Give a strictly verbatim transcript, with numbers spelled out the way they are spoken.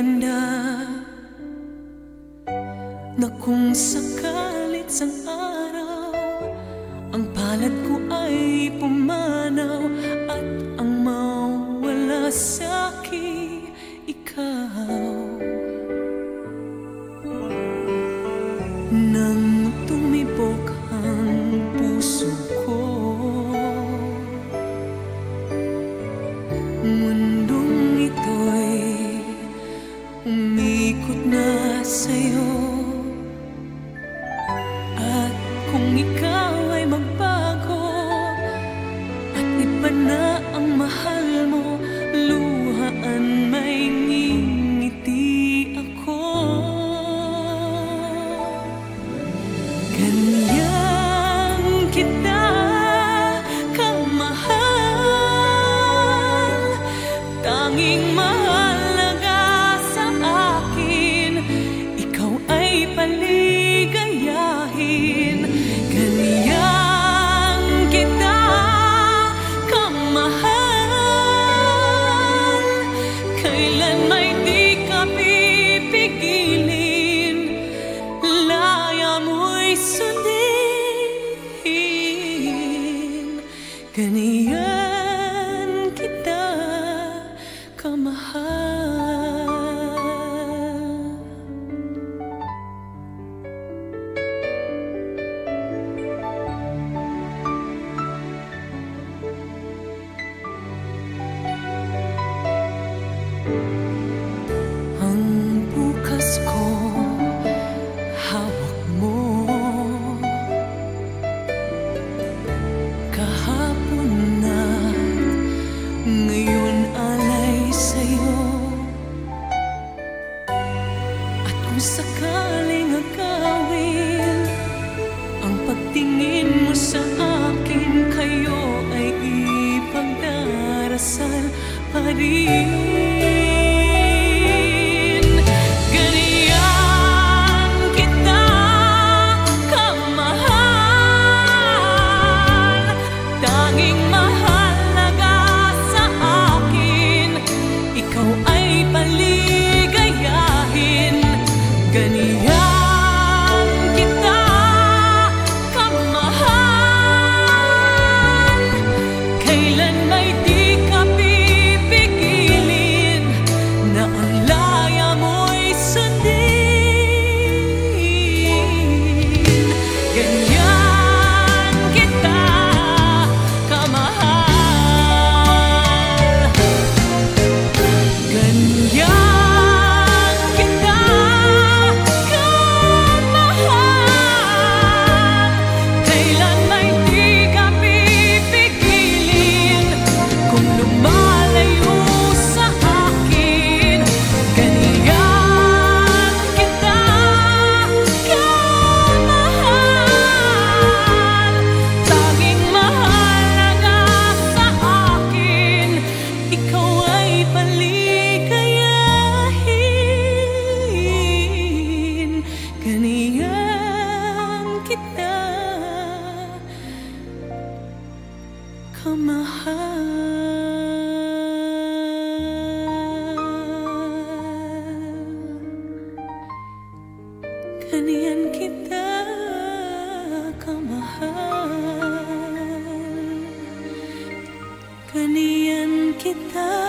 maganda na kung sakalit sang araw ang palad ko ay pumanaw at ang mawala sa'kin ikaw. Nang tumibok ang puso ko, mundong ito'y umikot na sa'yo. At kung ikaw ay magbago at iba na ang mahal mo, luhaan may ngingiti ako. Ganyan kita kamahal, tanging mahalaga sa akin, ikaw ay paligayahin. Ganyan kita kamahal, kailan may di ka pipigilin, laya mo'y sundin. Ganyan kita kamahal. Ang bukas ko hawak mo, kahapon na ngayon alay sa'yo. At kung sakaling agawin ang pagtingin mo sa akin, kayo ay ipagdarasal pa rin. Ganyan kita kamahal, tanging mahalaga sa akin, ikaw ay paligayahin. Ganyan kita kamahal, kailan may di ka pipigilin, na ang laya mo'y sundin. Ganyan kita kamahal. Ganyan kita kamahal, kailan may di ka pipigilin, kung lumalayo sa akin. Ganyan kita kamahal, tanging mahalaga sa akin, ikaw ay paligayahin. Ganyan kita kamahal. Ganyan kita kamahal. Ganyan kita